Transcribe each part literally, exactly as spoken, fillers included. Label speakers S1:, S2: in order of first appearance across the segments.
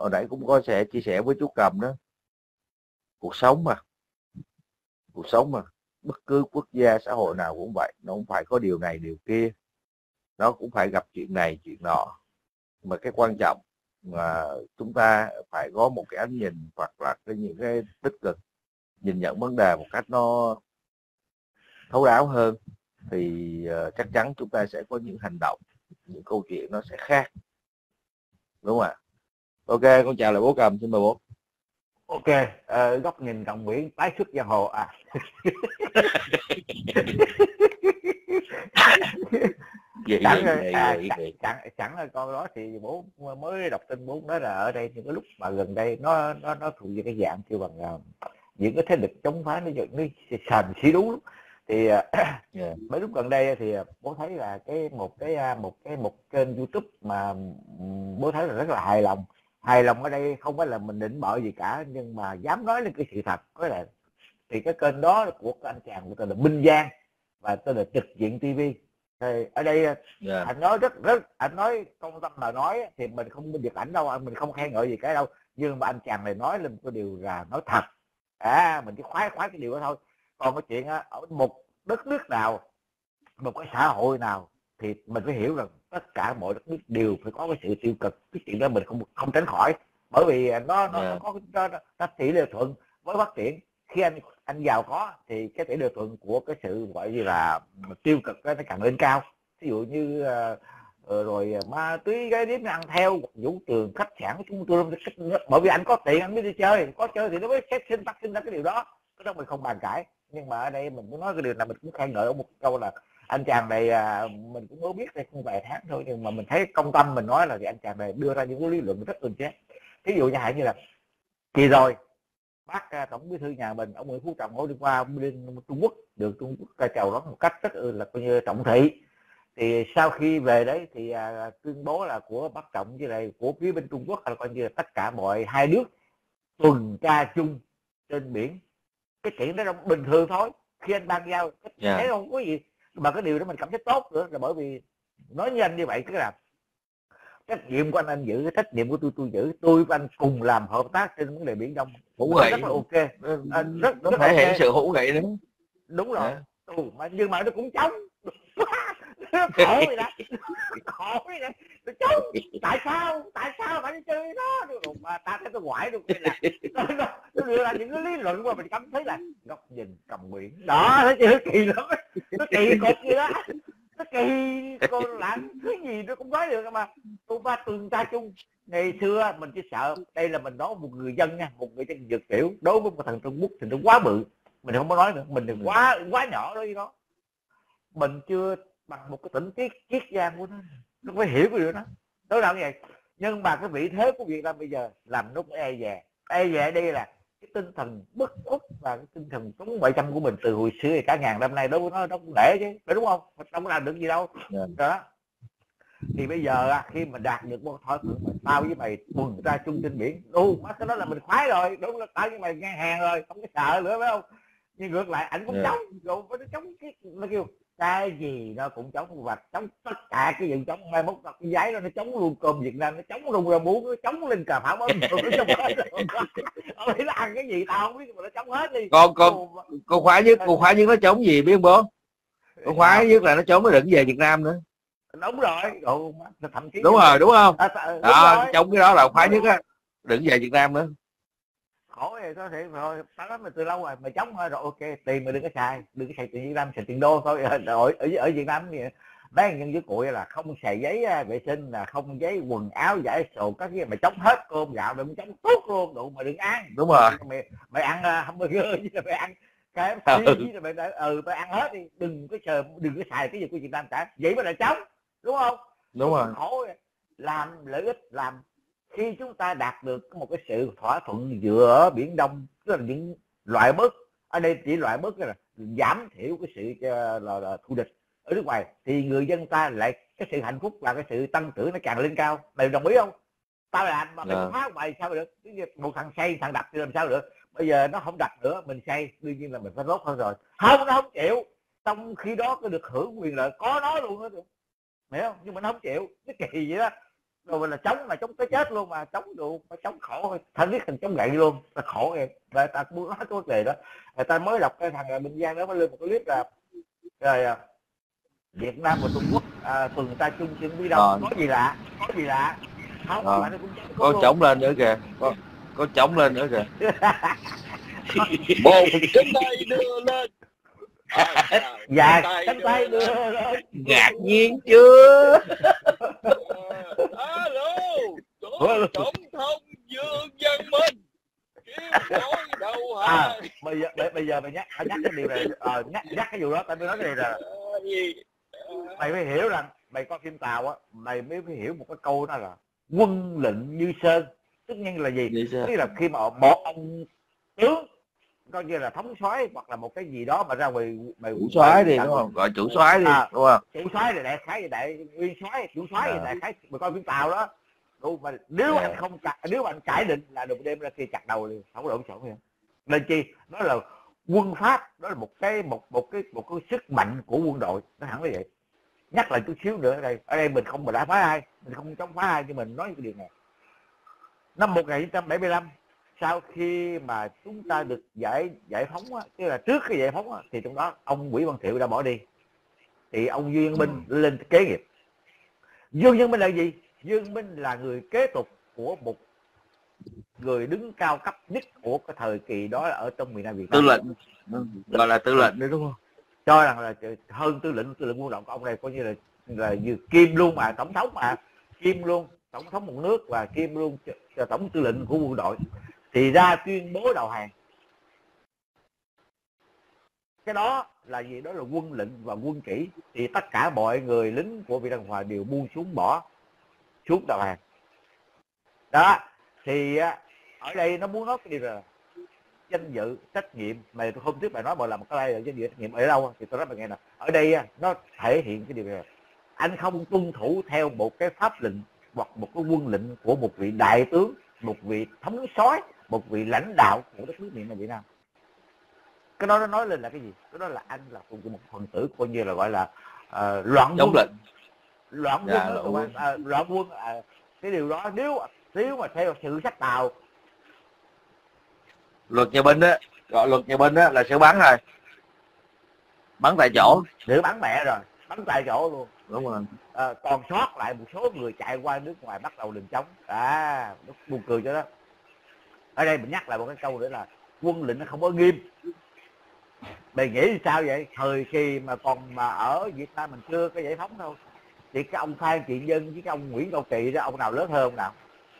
S1: hồi nãy cũng có sẽ chia sẻ với chú Cầm đó, cuộc sống mà cuộc sống mà bất cứ quốc gia xã hội nào cũng vậy, nó cũng phải có điều này điều kia, nó cũng phải gặp chuyện này chuyện nọ, mà cái quan trọng mà chúng ta phải có một cái ánh nhìn hoặc là cái những cái tích cực, nhìn nhận vấn đề một cách nó thấu đáo hơn, thì uh, chắc chắn chúng ta sẽ có những hành động, những câu chuyện nó sẽ khác, đúng không ạ? Ok, con chào lại bố Cầm, xin mời bố.
S2: Ok, uh, góc nhìn Cộng Nguyễn tái xuất giang hồ à. Chẳng chẳng chẳng là con đó thì bố mới đọc tin bố nói là ở đây những cái lúc mà gần đây nó nó nó thuộc về cái dạng kêu bằng uh, những cái thế lực chống phá nó nó sàn xí đú thì uh, yeah. Mấy lúc gần đây thì bố thấy là cái một cái một cái một kênh YouTube mà bố thấy là rất là hài lòng. Hài lòng ở đây không phải là mình định bợ gì cả, nhưng mà dám nói lên cái sự thật. Có là thì cái kênh đó của anh chàng của tên là Minh Giang và tên là Trực Diện ti vi. Thì ở đây yeah. anh nói rất rất anh nói công tâm mà nói thì mình không minh được ảnh đâu, mình không khen ngợi gì cái đâu, nhưng mà anh chàng này nói lên cái điều là nói thật, à mình chỉ khoái khoái cái điều đó thôi. Còn cái chuyện ở một đất nước nào, một cái xã hội nào thì mình phải hiểu rằng tất cả mọi đất nước đều phải có cái sự tiêu cực, cái chuyện đó mình không không tránh khỏi, bởi vì nó nó yeah. có nó, nó, nó tỷ lệ thuận với phát triển. Khi anh anh giàu có thì cái tỷ lệ thuận của cái sự gọi như là tiêu cực đó, nó càng lên cao. Ví dụ như uh, rồi ma túy, gái điếm ăn theo, vũ trường, khách sạn, chung cư, bởi vì anh có tiền anh mới đi chơi, có chơi thì nó mới xếp sinh phát sinh ra cái điều đó, cái đó mình không bàn cãi. Nhưng mà ở đây mình cũng nói cái điều là mình cũng khen ngợi ở một câu là anh chàng này à, mình cũng mới biết đây không vài tháng thôi, nhưng mà mình thấy công tâm mình nói là thì anh chàng này đưa ra những cái lý luận rất ưng chết. Ví dụ như hạn như là kỳ rồi bác tổng bí thư nhà mình ông Nguyễn Phú Trọng hôm đi qua bên Trung Quốc, được Trung Quốc chào đón một cách rất là coi như trọng thị. Thì sau khi về đấy thì à, tuyên bố là của bác Trọng với lại của phía bên Trung Quốc là coi như là tất cả mọi hai nước tuần tra chung trên biển. Cái chuyện đó bình thường thôi, khi anh ban giao cái yeah. thấy không có gì, mà cái điều đó mình cảm thấy tốt nữa là bởi vì nói như anh như vậy, tức là trách nhiệm của anh anh giữ, cái trách nhiệm của tôi tôi giữ, tôi và anh cùng làm hợp tác trên vấn đề biển Đông,
S1: hữu nghị,
S2: rất là ok, à, rất
S1: nó thể hiện sự hữu nghị nữa.
S2: Đúng rồi, yeah. ừ, mà nhưng mà nó cũng chống khổ vậy đó, khổ vậy đó, nó chống. Tại sao tại sao phải đi chơi đó được mà ta thấy tôi ngoại được là nó, nó đưa ra những cái lý luận mà mình cảm thấy là góc nhìn Cầm Nguyễn đó, thấy chưa, kỳ lắm, nó kỳ cục gì đó, nó kỳ con làm cái gì nó cũng nói được. Mà tôi ba tuần tra chung ngày xưa mình chỉ sợ đây là mình nói một người dân nha, một người dân Việt tiểu đối với một thằng Trung Quốc thì nó quá bự, mình không có nói nữa, mình đừng quá quá nhỏ đối với nó, mình chưa bằng một cái tỉnh triết triết giang của nó, nó phải hiểu cái điều đó đó là như vậy. Nhưng mà cái vị thế của Việt Nam bây giờ làm nó e dè e dè đây là cái tinh thần bất khuất và cái tinh thần chống ngoại xâm của mình từ hồi xưa thì cả ngàn năm nay đối với nó nó cũng để chứ, đúng không, mình không làm được gì đâu. Yeah. Đó thì bây giờ khi mà đạt được một thỏa thuận mà tao với mày tuần tra chung trên biển, đu mắt cái đó là mình khoái rồi, đúng là tao với mày ngang hàng rồi, không có sợ nữa, phải không? Nhưng ngược lại ảnh cũng yeah. chống, rồi nó chống cái nó kêu cái gì nó cũng chống, và chống tất cả cái gì chống, mai mốt cái giấy đó nó chống luôn cơm Việt Nam, nó chống luôn rau muống, nó chống lên cà pháo bấm nó chống hết. Ông biết nó ăn cái gì tao không biết mà nó chống hết đi.
S1: Con con con khoái nhất, con khoái nhất nó chống gì biết bố? Con khoái nhất là nó chống nó đừng về Việt Nam nữa.
S2: Đúng rồi, ừ, thậm chí
S1: đúng rồi, đúng không? À, đúng đó,
S2: rồi.
S1: Chống cái đó là khoái nhất á, đừng về Việt Nam nữa.
S2: Khổ thì có thể rồi, tao nói mày từ lâu rồi, mày chống rồi, rồi ok, tiền mày đừng có xài, đừng có xài tiền Việt Nam, xài tiền đô thôi. Ở ở, ở Việt Nam thì mấy nhân với cụi là không xài giấy vệ sinh, là không giấy quần áo giải sổ các cái, mày chống hết cơm gạo, mày chống tốt luôn, đủ mà đừng ăn.
S1: Đúng rồi.
S2: Mày mày ăn uh, hamburger với là mày ăn cái với là mày ừ mày ăn hết đi, đừng có sờ, đừng có xài cái gì của Việt Nam cả, vậy mới là chống, đúng không?
S1: Đúng rồi.
S2: Khổ làm lợi ích, làm khi chúng ta đạt được một cái sự thỏa thuận giữa Biển Đông, tức là những loại bớt ở đây chỉ loại bớt là giảm thiểu cái sự là, là, là thù địch ở nước ngoài, thì người dân ta lại cái sự hạnh phúc và cái sự tăng trưởng nó càng lên cao. Mày đồng ý không? Tao làm mà mày yeah. phá mày sao được? Một thằng say thằng đập thì làm sao được? Bây giờ nó không đập nữa, mình say đương nhiên là mình phải tốt hơn rồi. Không, nó không chịu, trong khi đó có được hưởng quyền lợi có nó luôn đó được, hiểu không? Nhưng mà nó không chịu, cái kỳ vậy đó. rồi là chống mà chống tới chết luôn, mà chống được mà chống khổ thân thiết thành chống gậy luôn, ta khổ em. Và ta muốn nói cái vấn đề đó, người ta mới đọc cái thằng Bình Giang đó mới lên một cái clip là rồi Việt Nam và Trung Quốc à, tuần ta chung trên Biển Đông, có gì lạ, có gì lạ không,
S1: à.
S2: mà nó cũng
S1: Có chống lên nữa kìa, có có chống lên nữa kìa.
S3: Một cánh tay đưa lên,
S2: dạ cánh tay đưa lên,
S1: ngạc nhiên chưa?
S3: alo, tổ tổng thống Dương Văn Minh kêu gọi đầu hàng.
S2: À, bây giờ bây giờ mày nhắc mày nhắc cái điều này, ờ, nhắc nhắc cái vụ đó tao mới nói cái này là mày phải hiểu rằng mày coi phim Tàu á, mày mới phải hiểu một cái câu đó là quân lệnh như sơn. Tất nhiên là gì? Tức là khi mà một ông tướng coi như là thống soái hoặc là một cái gì đó mà ra ngoài mày
S1: chủ soái đi đúng không, gọi chủ soái đi à, đúng không?
S2: Chủ soái là đại khái đại nguyên soái, chủ soái là đại khái mày coi phim Tàu đó. Đúng, mà nếu yeah. anh không nếu anh cãi định là đụng đêm ra kia chặt đầu liền, không có lộn xộn vậy. Nên chi nó là quân pháp, đó là một cái một một cái một cái sức mạnh của quân đội, nó hẳn như vậy. Nhắc lại chút xíu nữa ở đây, ở đây mình không mà đã phá ai, mình không chống phá ai, nhưng mình nói cái điều này. Năm một nghìn chín trăm bảy mươi lăm, sau khi mà chúng ta được giải giải phóng á, tức là trước cái giải phóng á, thì trong đó ông Nguyễn Văn Thiệu đã bỏ đi, thì ông Dương Văn Minh ừ. lên kế nghiệp. Dương Văn Minh là gì? Dương Văn Minh là người kế tục của một người đứng cao cấp nhất của cái thời kỳ đó ở trong miền Nam Việt Nam.
S1: Tư lệnh, gọi là tư lệnh đấy đúng không?
S2: Cho rằng là hơn tư lệnh, tư lệnh quân đội của ông này coi như là là như kim luôn mà, tổng thống mà, kim luôn, tổng thống một nước và kim luôn tổng tư lệnh của quân đội, thì ra tuyên bố đầu hàng. Cái đó là gì? Đó là quân lệnh và quân kỷ, thì tất cả mọi người lính của Việt Nam Cộng Hòa đều buông súng bỏ xuống đầu hàng. Đó thì ở đây nó muốn nói cái điều là danh dự trách nhiệm, mà tôi không biết bài nói mà làm một cái đây là danh dự trách nhiệm ở đâu, thì tôi nói bài nghe nè, ở đây nó thể hiện cái điều này, anh không tuân thủ theo một cái pháp lệnh hoặc một cái quân lệnh của một vị đại tướng, một vị thống soái, một vị lãnh đạo của đất nước miền Nam Việt Nam. Cái đó nó nói lên là cái gì? Cái đó là anh là một phần tử coi như là gọi là uh, loạn quân lệnh, loạn quân, dạ, loạn quân, à, loạn quân à, cái điều đó nếu nếu mà theo sự sách Tàu,
S1: luật nhà binh á, gọi luật nhà binh á là sẽ bắn rồi, bắn tại chỗ,
S2: để bắn mẹ rồi, bắn tại chỗ luôn,
S1: đúng rồi.
S2: À, còn sót lại một số người chạy qua nước ngoài bắt đầu đường chống, à nó buồn cười cho đó. Ở đây mình nhắc lại một cái câu nữa là quân lệnh nó không có nghiêm. Mày nghĩ sao vậy? Thời kỳ mà còn mà ở Việt Nam mình chưa có giải phóng đâu, thì cái ông Phan Triện Nhân với cái ông Nguyễn Cao Kỳ đó, ông nào lớn hơn ông nào?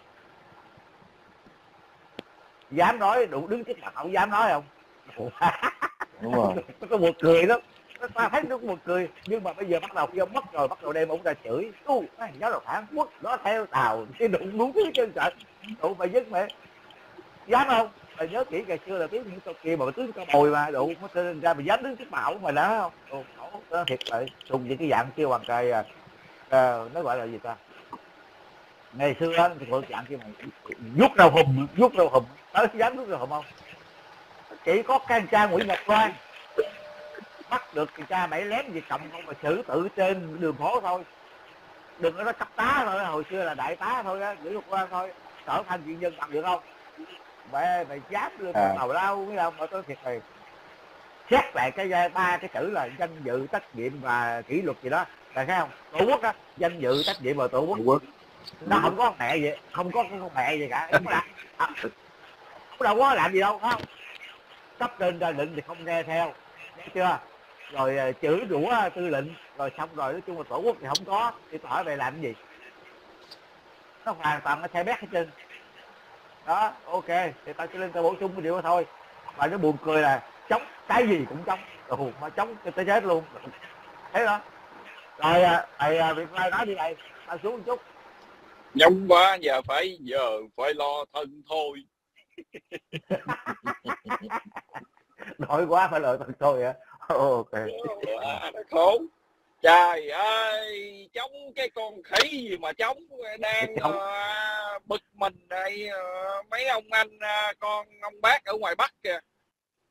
S2: Dám nói đủ đứng trước mặt ông dám nói không?
S1: Đúng rồi.
S2: Nó có một cười đó, ta thấy nó có một cười, nhưng mà bây giờ bắt đầu khi ông mất rồi, bắt đầu đem ông ra chửi, u giáo độc phản quốc đó theo Tàu, cái đụng đúng thứ chân trời, đủ mày dứt mẹ, dám không? Mày nhớ kỹ ngày xưa là tướng những Cao Kỳ mà tướng Cao Bồi mà, đủ nó ra mày dám đứng trước bảo mày đó không? Ồ, khổ, đó thiệt vậy, dùng những cái dạng kêu bằng cái à, nó gọi là gì ta? Ngày xưa á, thì gọi dạng kia mày rút rau hùm, rút rau hùm, tới dám rút rau hùm không? Chỉ có can cha Nguyễn Ngọc Loan bắt được thì cha mày lém gì cầm không mà xử tự trên đường phố thôi, đừng có nói cấp tá thôi, hồi xưa là đại tá thôi á, Nguyễn Ngọc Loan thôi, sở Phan Triện Nhân bằng được không? Mẹ mày dám lên à. Tàu lao biết không? Mà tôi thiệt này xét lại cái ba cái chữ là danh dự trách nhiệm và kỷ luật gì đó là thấy không? Tổ quốc á, danh dự trách nhiệm và tổ quốc, quốc. Nó không có mẹ gì, không có con mẹ gì cả, không có, không đâu có làm gì đâu, phải không? Cấp trên ra lệnh thì không nghe theo, nghe chưa? Rồi chửi rủa tư lệnh, rồi xong rồi nói chung là tổ quốc thì không có, thì tôi hỏi về làm cái gì? Nó hoàn toàn nó xe bét hết trơn. Đó, ok, thì tao chỉ lên tao bổ sung cái điều đó thôi. Mà nó buồn cười là chống cái gì cũng chống, ừ, mà chống cho tới chết luôn. Thế đó. Rồi thầy Việt Lai nói đi thầy, tao xuống một chút.
S3: Nhông quá, giờ phải giờ phải lo thân thôi.
S2: Nổi quá phải lo thân thôi hả? Ok.
S3: Nó khổ. Trời ơi, chống cái con khỉ gì mà chống, đang uh, bực mình đây, uh, mấy ông anh uh, con ông bác ở ngoài Bắc kìa.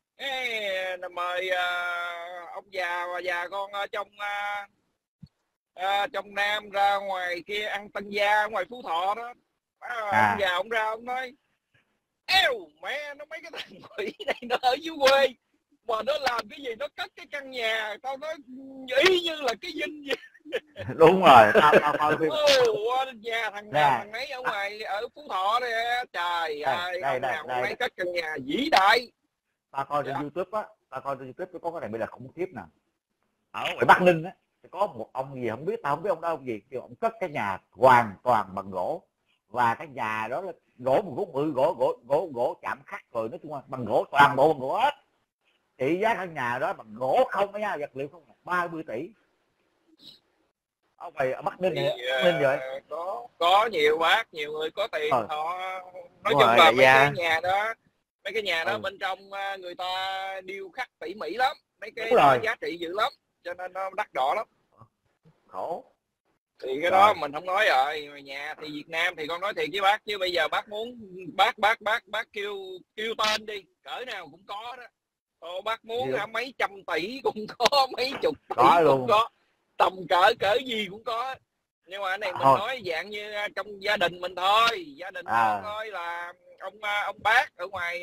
S3: Ê, mời uh, ông già và già con ở trong uh, à, trong Nam ra ngoài kia ăn Tân Gia ngoài Phú Thọ đó, à,
S2: À.
S3: ông già ông ra ông nói eo mẹ nó mấy cái thằng quỷ này nó ở dưới quê mà nó làm cái gì, nó cất cái căn nhà, tao nói y như là cái dinh vậy.
S2: Đúng rồi, tao tao coi phim
S3: Ồ, nhà thằng nào
S2: Nè.
S3: thằng ấy ở ngoài ở Phú Thọ đây, trời
S2: Đây,
S3: ơi,
S2: đây,
S3: ông
S2: đây,
S3: nào
S2: đây.
S3: lấy cất căn nhà vĩ đại.
S2: tao coi trên
S3: Dạ.
S2: YouTube á, tao coi trên YouTube có cái này bây là khủng khiếp nè. Ở ngoài Bắc Ninh á có một ông gì không biết, tao không biết ông đó ông gì, kêu ông cất cái nhà hoàn toàn bằng gỗ, và cái nhà đó là gỗ một gỗ mười gỗ gỗ gỗ gỗ chạm khắc rồi, nói chung là bằng gỗ, toàn bộ bằng gỗ hết. Trị giá căn nhà đó bằng gỗ không đó nha, vật liệu không, ba mươi tỷ. Ông này ở Bắc Ninh
S3: Thì,
S2: này, Bắc Ninh rồi.
S3: uh, có có nhiều bác, nhiều người có tiền
S2: Ờ.
S3: họ nói
S1: Đúng
S3: chung
S1: rồi,
S3: là
S1: đại
S3: mấy
S1: gia.
S3: cái nhà đó, mấy cái nhà đó
S2: Ừ.
S3: bên trong uh, người ta điêu khắc tỉ mỉ lắm, mấy cái
S2: Đúng
S3: đó
S2: rồi.
S3: giá trị dữ lắm, cho nên nó đắt đỏ lắm.
S2: Khổ.
S3: Thì cái
S2: Rồi.
S3: đó mình không nói rồi. Nhà thì Việt Nam thì con nói thiệt với bác, chứ bây giờ bác muốn bác bác bác bác kêu kêu tên đi cỡ nào cũng có đó. Ồ, bác muốn hả, mấy trăm tỷ cũng có, mấy chục tỷ
S2: Có
S3: cũng
S2: luôn.
S3: có, tầm cỡ cỡ gì cũng có. Nhưng mà cái này mình
S2: Thôi.
S3: nói dạng như trong gia đình mình thôi, gia đình
S2: À.
S3: mình thôi, là ông ông bác ở ngoài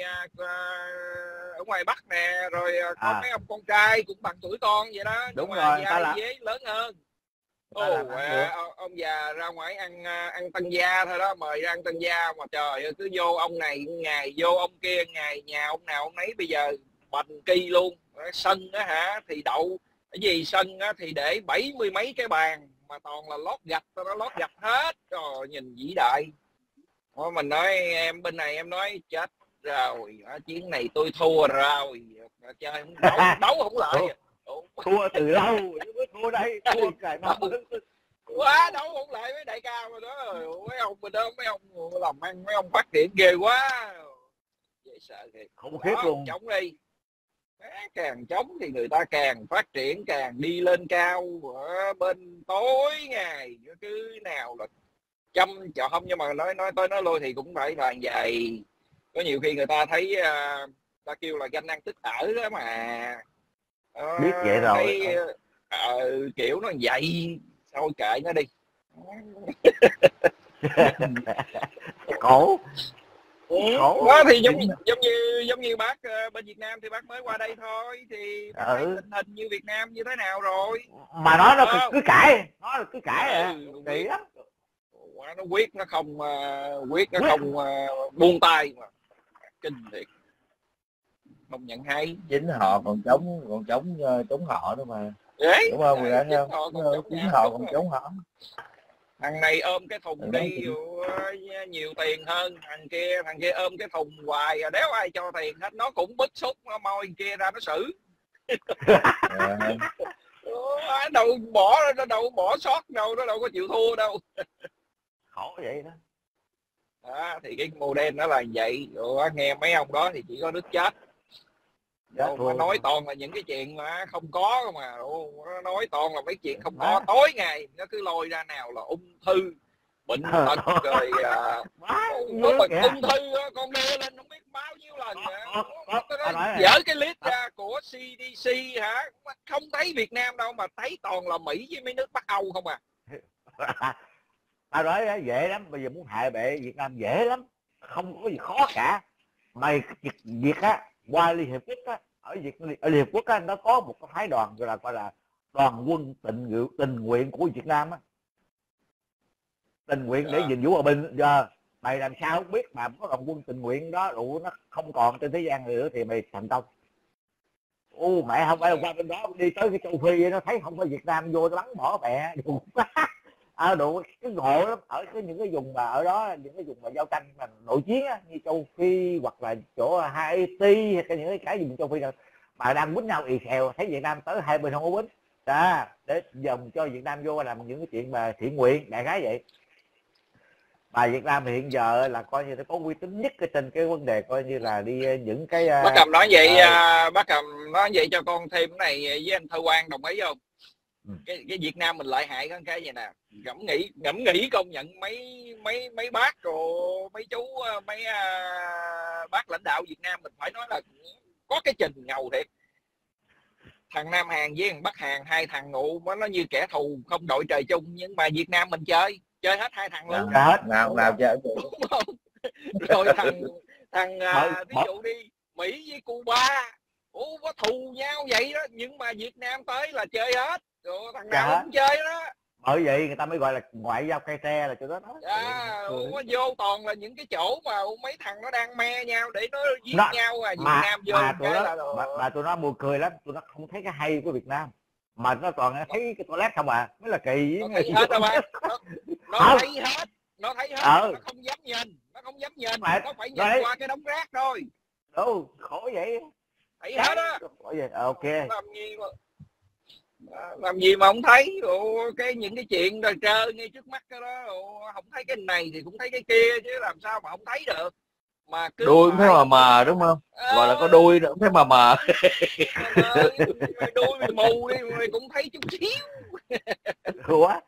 S3: ở ngoài Bắc nè, rồi có
S2: À.
S3: mấy ông con trai cũng bằng tuổi con vậy đó.
S2: Đúng
S3: nhưng mà
S2: rồi, ta
S3: giai
S2: là
S3: dế lớn hơn.
S2: ta
S3: Ồ,
S2: làm ăn được.
S3: à, ông già ra ngoài ăn ăn Tân Gia thôi đó, mời ra ăn Tân Gia mà trời ơi, cứ vô ông này ngày vô ông kia ngày, nhà ông nào ông nấy bây giờ bành kỳ luôn. Sân á hả thì đậu cái gì, sân á thì để bảy mươi mấy cái bàn mà toàn là lót gạch, nó lót gạch hết, rồi nhìn vĩ đại. Đó, mình nói em bên này em nói chết rồi, chiến này tôi thua rồi, chơi đấu, đấu không lại.
S2: Thua từ lâu, thua đây, thua cài năm
S3: quá, đấu không lại mấy đại ca mà đó. Mấy ông bên đó, mấy ông làm ăn, mấy ông phát triển ghê quá, dễ sợ thiệt.
S2: Khủng khiếp luôn.
S3: Chống đi, càng chống thì người ta càng phát triển, càng đi lên cao. Ở bên tối ngày cứ nào là chăm chọ không, nhưng mà nói nói tới nói lui thì cũng phải là vậy. Có nhiều khi người ta thấy uh, ta kêu là ganh ăn tức ở đó mà. Uh,
S2: biết vậy rồi.
S3: thấy, uh, kiểu nó vậy, thôi kệ nó đi.
S2: Khổ.
S3: Khổ. Đó thì giống giống như giống như bác uh, bên Việt Nam thì bác mới qua đây thôi, thì bác thấy
S2: Ừ.
S3: tình hình như Việt Nam như thế nào rồi.
S2: Mà nó nó
S3: Ờ.
S2: cứ, cứ cãi, nó cứ cãi
S3: Ừ,
S2: à. Kỳ lắm.
S3: Nó quyết nó không uh, quyết nó không uh, buông tay mà kinh thiệt, không nhận hay.
S1: Chính họ còn chống còn chống chống họ nữa mà.
S3: Đấy,
S1: đúng không? Đấy,
S3: chính
S1: không?
S3: họ còn chống,
S1: chính họ còn chống họ.
S3: Thằng này ôm cái thùng
S1: Thằng
S3: đi uh, nhiều tiền hơn thằng kia, thằng kia ôm cái thùng hoài, đéo ai cho tiền hết, nó cũng bức xúc, nó moi kia ra nó xử.
S1: À.
S3: đâu bỏ nó đâu bỏ sót đâu, nó đâu có chịu thua đâu.
S2: Khổ vậy đó.
S3: À, thì cái mô đen nó là vậy. Rồi nghe mấy ông đó thì chỉ có nước chết. Đâu mà nói toàn là những cái chuyện mà không có mà. Nó nói toàn là mấy chuyện không có. Tối ngày nó cứ lôi ra nào là ung thư, bệnh tật rồi à, nó bật ung thư đó, con đưa lên không biết bao nhiêu lần. Dỡ cái list ra của xê đê xê hả, không thấy Việt Nam đâu mà thấy toàn là Mỹ với mấy nước Bắc Âu không à.
S2: Tao nói dễ lắm, bây giờ muốn hại bệ Việt Nam dễ lắm, không có gì khó cả. Mày việc, việc á qua Liên Hiệp Quốc á, ở Việt ở Liên Hiệp Quốc á, nó có một cái phái đoàn gọi là gọi là đoàn quân tình nguyện tình nguyện của Việt Nam á, tình nguyện để gìn giữ hòa bình. Giờ mày làm sao không biết mà có đoàn quân tình nguyện đó đủ nó không còn trên thế gian nữa thì mày thành công. Ô mẹ không phải là qua bên đó đi tới cái châu Phi nó thấy không có Việt Nam vô nó bắn bỏ mẹ đủ à, đủ cái ngộ lắm. Ở cái những cái vùng mà ở đó, những cái vùng mà giao tranh mà nội chiến á, như châu Phi hoặc là chỗ Haiti hay cái những cái cái vùng châu Phi nào mà đang quýnh nhau ì xèo, thấy Việt Nam tới hai bên không có quýnh đó, để dòng cho Việt Nam vô làm những cái chuyện mà thiện nguyện đại khái vậy. Mà Việt Nam hiện giờ là coi như nó có uy tín nhất cái trên cái vấn đề coi như là đi những cái
S3: bác Cầm nói vậy uh, bác Cầm nói vậy cho con thêm cái này với anh Thơ Quang đồng ý không? Ừ. cái, cái Việt Nam mình lại hại hơn cái vậy nè, ngẫm nghĩ ngẫm nghĩ công nhận mấy mấy mấy bác rồi mấy chú mấy uh, bác lãnh đạo Việt Nam mình phải nói là có cái trình ngầu thiệt. thằng Nam Hàn với thằng Bắc Hàn, hai thằng ngụ nó như kẻ thù không đội trời chung, nhưng mà Việt Nam mình chơi chơi hết hai thằng luôn.
S1: Hết nào nào chơi
S3: đúng không? Rồi thằng thằng à, ví dụ đi Mỹ với Cuba, ủa có thù nhau vậy đó, nhưng mà Việt Nam tới là chơi hết, rồi thằng nào cũng chơi đó.
S2: Bởi vậy người ta mới gọi là ngoại giao cây tre là chỗ đó đó.
S3: À, có vô toàn là những cái chỗ mà mấy thằng nó đang me nhau để nó giết
S2: nó,
S3: nhau à. Việt
S2: mà,
S3: Nam vô
S2: mà tụi
S3: cái
S2: nó,
S3: là
S2: mà, mà tụi nó buồn cười lắm, tụi nó không thấy cái hay của Việt Nam, mà nó toàn thấy cái toilet không à, mới là kỳ.
S3: Nó thấy hết rồi bạn, nó, nó thấy hết, nó thấy hết, ừ. Nó không dám nhìn, nó không dám nhìn, mà, nó phải nhìn đấy. Qua cái đống rác thôi.
S2: Đâu khổ vậy,
S3: thấy hết á.
S2: Ok.
S3: Làm gì mà làm gì mà không thấy. Ủa, cái những cái chuyện đời trơ ngay trước mắt cái đó. Ủa, không thấy cái này thì cũng thấy cái kia chứ làm sao mà không thấy được. Mà cứ
S1: đuôi cũng thấy mờ mờ đúng không? À, gọi là có đuôi nữa cũng thấy mờ mờ.
S3: Mày đuôi mày mù đi mày cũng thấy chút xíu.
S2: Ủa